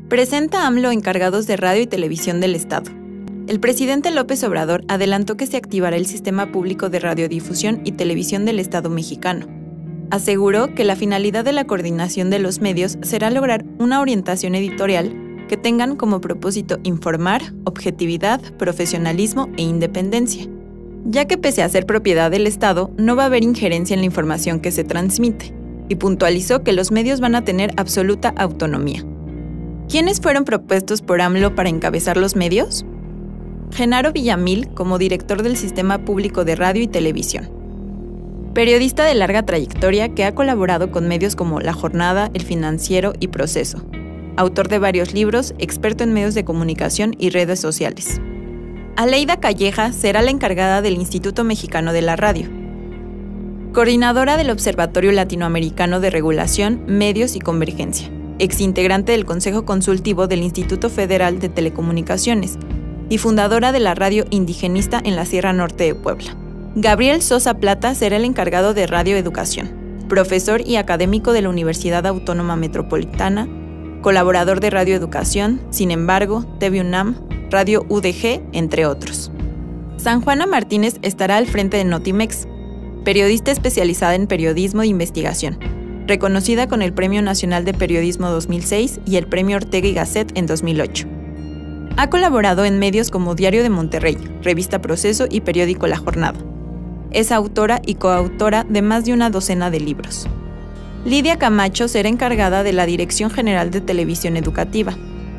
Presenta AMLO encargados de radio y televisión del Estado. El presidente López Obrador adelantó que se activará el sistema público de radiodifusión y televisión del Estado mexicano. Aseguró que la finalidad de la coordinación de los medios será lograr una orientación editorial que tengan como propósito informar, objetividad, profesionalismo e independencia, ya que pese a ser propiedad del Estado, no va a haber injerencia en la información que se transmite, y puntualizó que los medios van a tener absoluta autonomía. ¿Quiénes fueron propuestos por AMLO para encabezar los medios? Genaro Villamil como director del Sistema Público de Radio y Televisión. Periodista de larga trayectoria que ha colaborado con medios como La Jornada, El Financiero y Proceso. Autor de varios libros, experto en medios de comunicación y redes sociales. Aleida Calleja será la encargada del Instituto Mexicano de la Radio. Coordinadora del Observatorio Latinoamericano de Regulación, Medios y Convergencia. Exintegrante del Consejo Consultivo del Instituto Federal de Telecomunicaciones y fundadora de la radio indigenista en la Sierra Norte de Puebla. Gabriel Sosa Plata será el encargado de radioeducación, profesor y académico de la Universidad Autónoma Metropolitana, colaborador de radioeducación, Sin embargo, TV UNAM, Radio UDG, entre otros. San Juana Martínez estará al frente de Notimex, periodista especializada en periodismo de investigación, reconocida con el Premio Nacional de Periodismo 2006 y el Premio Ortega y Gasset en 2008. Ha colaborado en medios como Diario de Monterrey, Revista Proceso y periódico La Jornada. Es autora y coautora de más de una docena de libros. Lidia Camacho será encargada de la Dirección General de Televisión Educativa.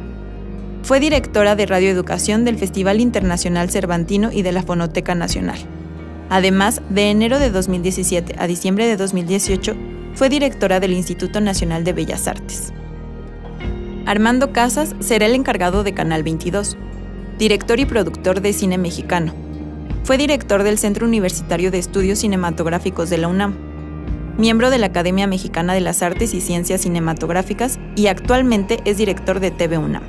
Fue directora de radioeducación del Festival Internacional Cervantino y de la Fonoteca Nacional. Además, de enero de 2017 a diciembre de 2018, fue directora del Instituto Nacional de Bellas Artes. Armando Casas será el encargado de Canal 22, director y productor de cine mexicano. Fue director del Centro Universitario de Estudios Cinematográficos de la UNAM, miembro de la Academia Mexicana de las Artes y Ciencias Cinematográficas y actualmente es director de TV UNAM.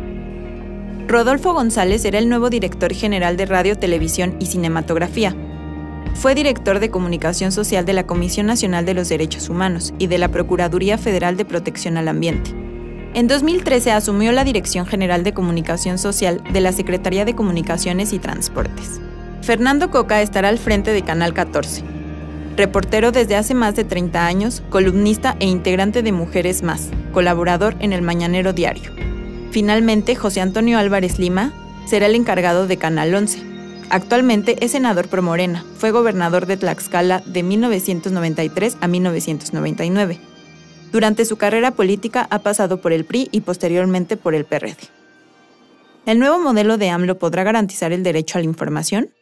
Rodolfo González será el nuevo director general de Radio, Televisión y Cinematografía. Fue director de Comunicación Social de la Comisión Nacional de los Derechos Humanos y de la Procuraduría Federal de Protección al Ambiente. En 2013 asumió la Dirección General de Comunicación Social de la Secretaría de Comunicaciones y Transportes. Fernando Coca estará al frente de Canal 14. Reportero desde hace más de 30 años, columnista e integrante de Mujeres Más, colaborador en El Mañanero Diario. Finalmente, José Antonio Álvarez Lima será el encargado de Canal 11. Actualmente es senador pro Morena, fue gobernador de Tlaxcala de 1993 a 1999. Durante su carrera política ha pasado por el PRI y posteriormente por el PRD. ¿El nuevo modelo de AMLO podrá garantizar el derecho a la información?